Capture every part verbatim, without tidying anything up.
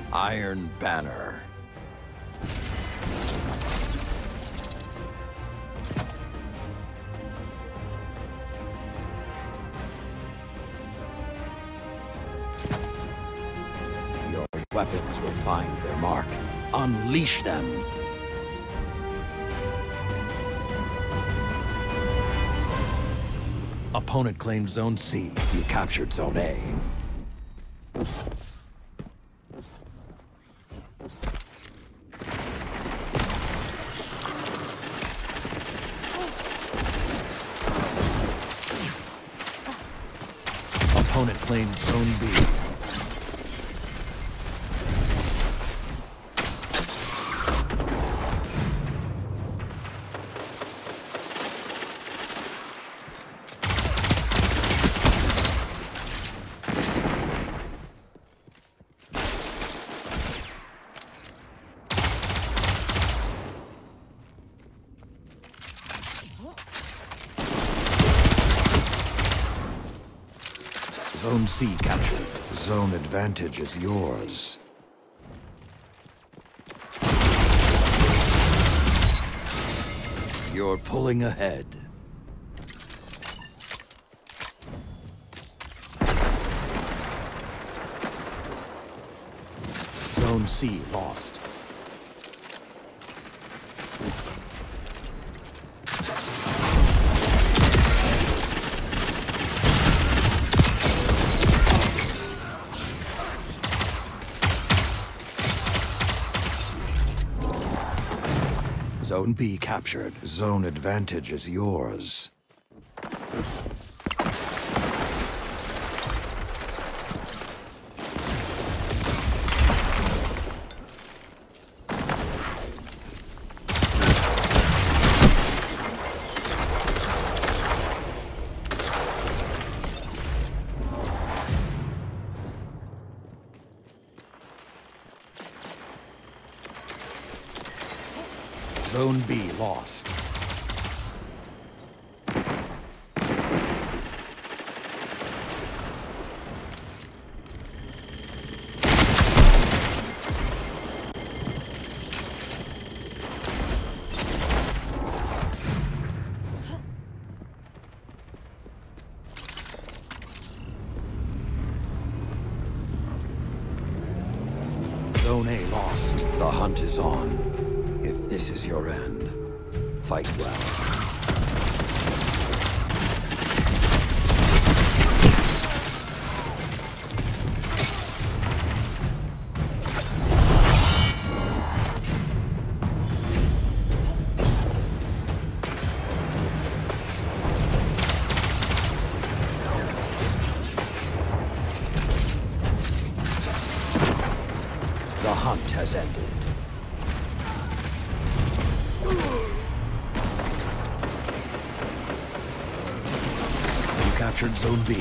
Iron Banner. Your weapons will find their mark. Unleash them. Opponent claimed Zone C. You captured Zone A. Opponent claimed Zone B. Zone C captured. Zone advantage is yours. You're pulling ahead. Zone C lost. Zone B captured. Zone advantage is yours. Zone B lost. Zone A lost. The hunt is on. If this is your end, fight well. The hunt has ended. Captured Zone B.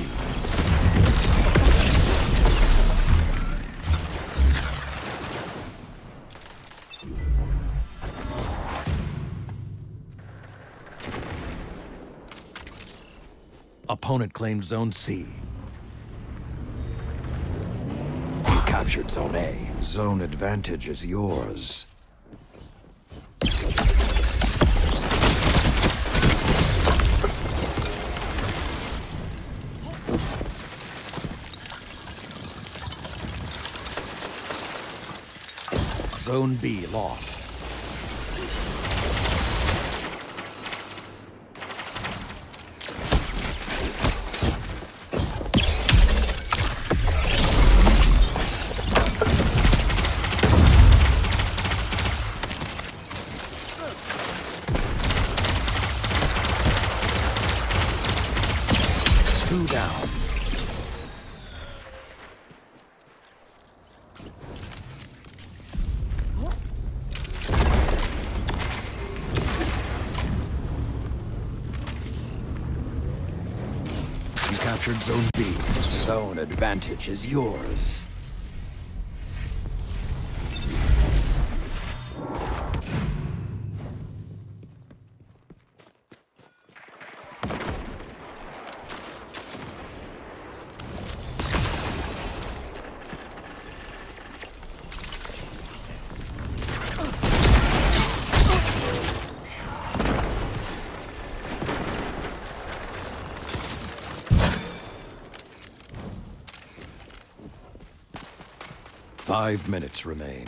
Opponent claimed Zone C. You captured Zone A. Zone advantage is yours. Zone B lost. Two down. Captured Zone B. Zone advantage is yours. Five minutes remain.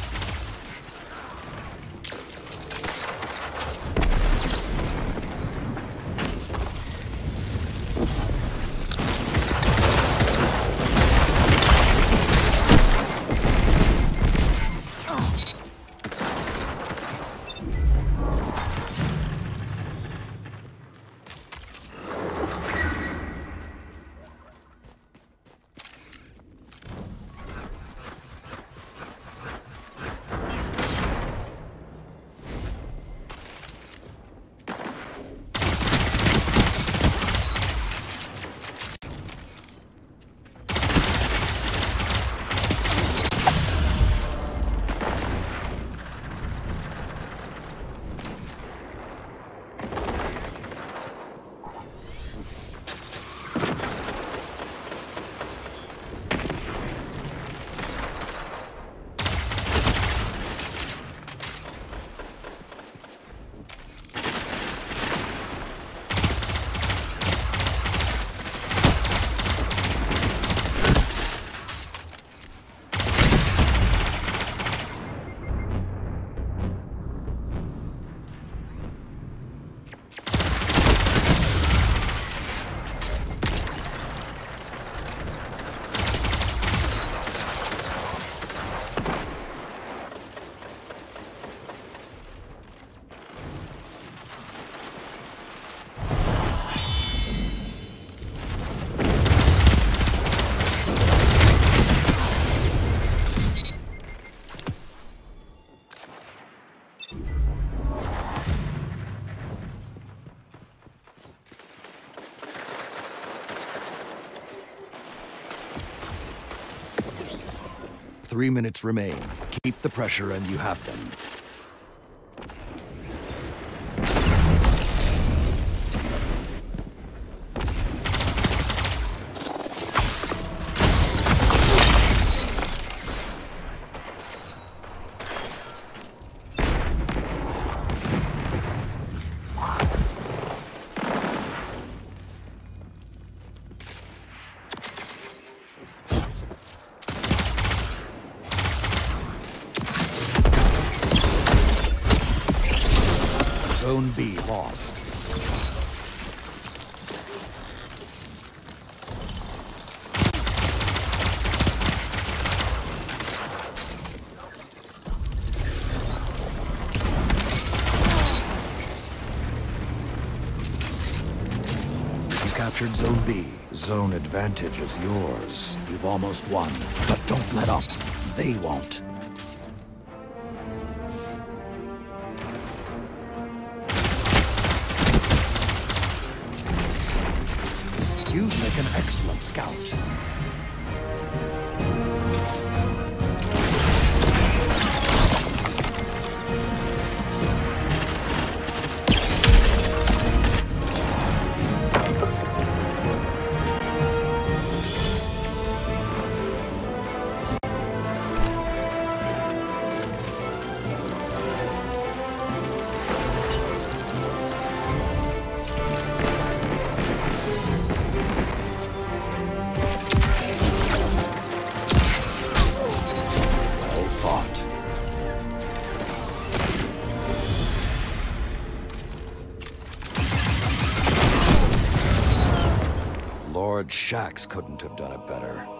Three minutes remain. Keep the pressure and you have them. Zone B lost. You captured Zone B. Zone advantage is yours. You've almost won. But don't let up. They won't. You make an excellent scout. Lord Shaxx couldn't have done it better.